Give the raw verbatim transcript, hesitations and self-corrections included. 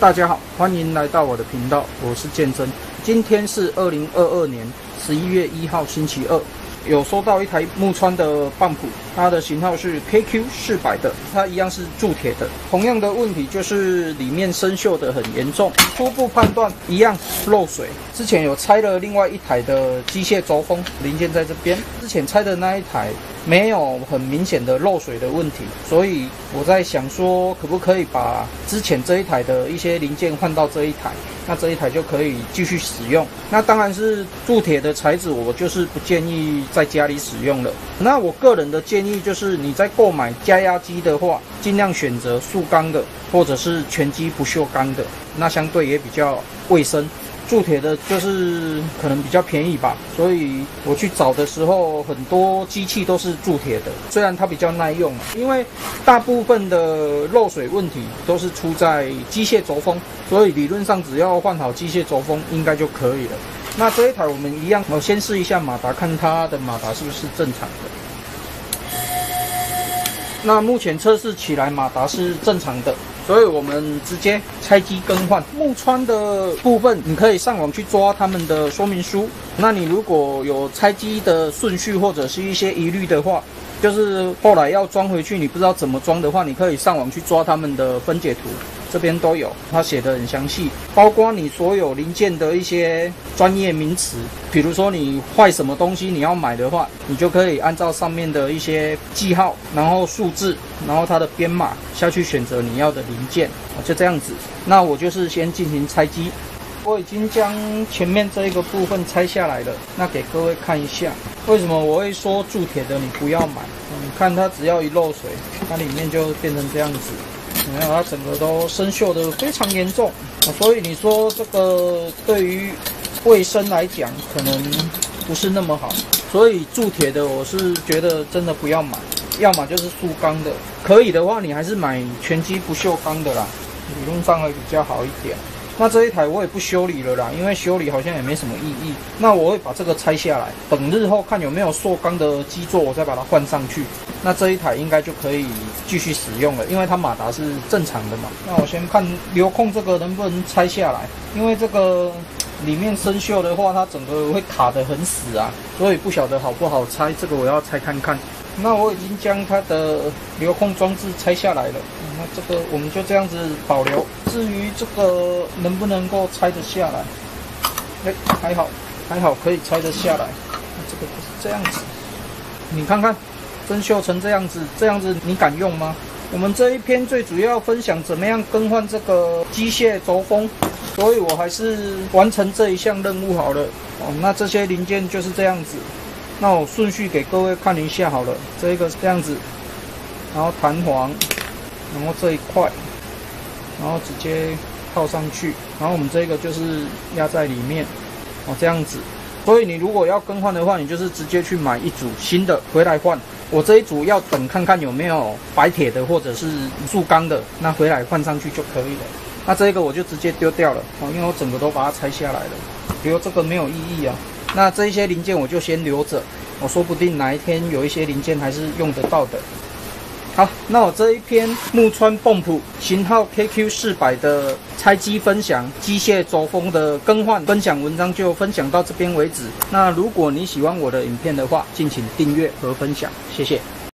大家好，欢迎来到我的频道，我是建真。今天是二零二二年十一月一号，星期二。有收到一台木川的棒谱，它的型号是 K Q 四百的，它一样是铸铁的。同样的问题就是里面生锈的很严重，初步判断一样漏水。之前有拆了另外一台的机械轴封零件在这边，之前拆的那一台没有很明显的漏水的问题，所以我在想说，可不可以把之前这一台的一些零件换到这一台，那这一台就可以继续使用。那当然是铸铁的材质，我就是不建议在家里使用了。那我个人的建议就是，你在购买加压机的话，尽量选择塑钢的，或者是全机不锈钢的，那相对也比较卫生。铸铁的就是可能比较便宜吧，所以我去找的时候，很多机器都是铸铁的，虽然它比较耐用，因为大部分的漏水问题都是出在机械轴封，所以理论上只要换好机械轴封应该就可以了。那这一台我们一样，我先试一下马达，看它的马达是不是正常的。那目前测试起来马达是正常的，所以我们直接拆机更换。木川的部分，你可以上网去抓他们的说明书。那你如果有拆机的顺序或者是一些疑虑的话，就是后来要装回去你不知道怎么装的话，你可以上网去抓他们的分解图，这边都有，它写得很详细，包括你所有零件的一些专业名词，比如说你坏什么东西你要买的话，你就可以按照上面的一些记号，然后数字，然后它的编码下去选择你要的零件，就这样子。那我就是先进行拆机。我已经将前面这一个部分拆下来了，那给各位看一下，为什么我会说铸铁的你不要买？你看它只要一漏水，它里面就变成这样子，有没有？它整个都生锈的非常严重，所以你说这个对于卫生来讲可能不是那么好，所以铸铁的我是觉得真的不要买，要么就是塑钢的，可以的话你还是买全机不锈钢的啦，理论上会比较好一点。那这一台我也不修理了啦，因为修理好像也没什么意义。那我会把这个拆下来，等日后看有没有塑钢的基座，我再把它换上去。那这一台应该就可以继续使用了，因为它马达是正常的嘛。那我先看流控这个能不能拆下来，因为这个里面生锈的话，它整个会卡得很死啊，所以不晓得好不好拆，这个我要拆看看。那我已经将它的流控装置拆下来了，那这个我们就这样子保留。至于这个能不能够拆得下来，哎，还好，还好可以拆得下来。那这个就是这样子，你看看，生锈成这样子，这样子你敢用吗？我们这一篇最主要分享怎么样更换这个机械轴封，所以我还是完成这一项任务好了。哦，那这些零件就是这样子。那我顺序给各位看一下好了，这个是这样子，然后弹簧，然后这一块，然后直接套上去，然后我们这个就是压在里面，哦这样子。所以你如果要更换的话，你就是直接去买一组新的回来换。我这一组要等看看有没有白铁的或者是塑钢的，那回来换上去就可以了。那这个我就直接丢掉了，哦，因为我整个都把它拆下来了，留这个没有意义啊。那这一些零件我就先留着，我说不定哪一天有一些零件还是用得到的。好，那我这一篇木川泵谱型号 K Q 四百的拆机分享、机械轴封的更换分享文章就分享到这边为止。那如果你喜欢我的影片的话，敬请订阅和分享，谢谢。